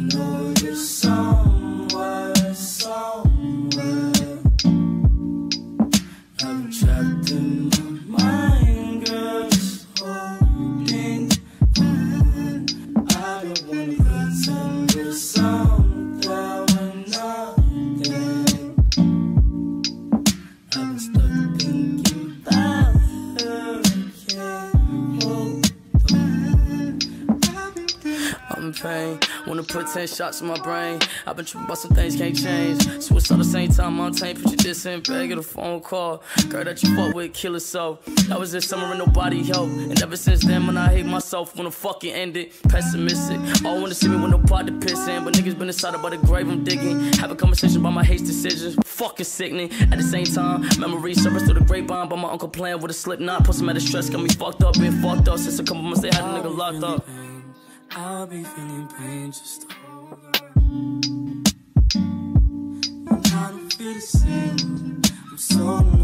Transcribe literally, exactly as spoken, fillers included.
know you're somewhere, somewhere. I'm trapped in my mind, girl, just holding on. I don't wanna pretend you're something when not there. I'm stuck thinking about her, can't hold on. I'm in pain, wanna put ten shots in my brain. I've been tripping about some things can't change. Suicide at the same time, I'm tame. Put your diss in bag, get a phone call. Girl that you fuck with, kill herself. That was this summer and nobody helped. And ever since then, when I hate myself, when the fucking ended. Pessimistic, all wanna see me with no pot to piss in. But niggas been inside about the grave I'm digging. Have a conversation about my hate decisions. Fucking sickening. At the same time, memories surface through the grapevine. But my uncle playing with a slip knot. Put some out of stress, got me fucked up, been fucked up. Since a couple months they had a nigga locked up. I'll be feeling pain, just hold on. And I don't feel the same. I'm so